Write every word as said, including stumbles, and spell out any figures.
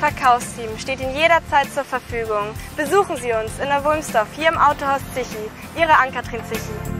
Verkaufsteam steht Ihnen jederzeit zur Verfügung. Besuchen Sie uns in der Wulmsdorf hier im Autohaus Zichi. Ihre Ann-Kathrin Zichi.